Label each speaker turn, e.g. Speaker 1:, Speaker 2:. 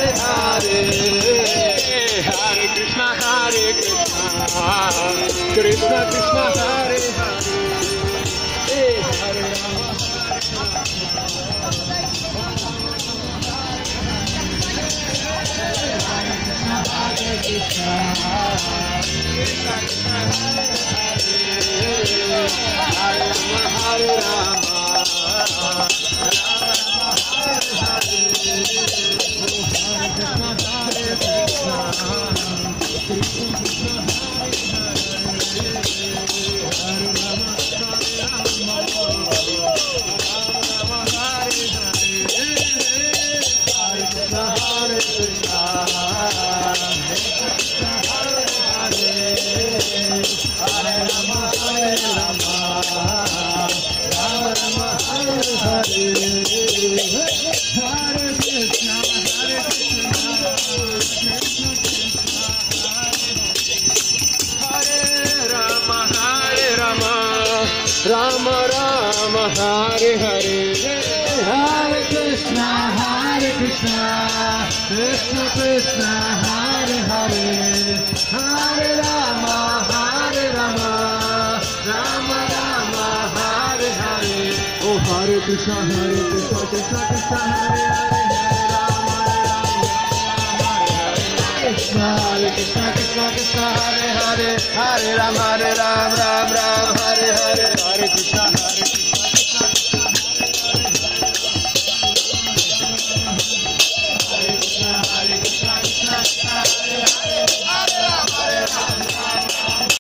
Speaker 1: Hare, Hare Krishna, Krishna Krishna, Hare Hare, Hare Rama. Hare Krishna, Hare Rama, Rama Rama, Hare Hare, Hare Krishna, Krishna Krishna, Hare Hare, Hare Rama, Rama Rama, Hare Hare. Oh, Hare Krishna, Krishna Krishna, Hare Hare, Rama Rama, Hare Krishna, Krishna Krishna, Hare Hare, Hare Rama, Ram Ram, Hare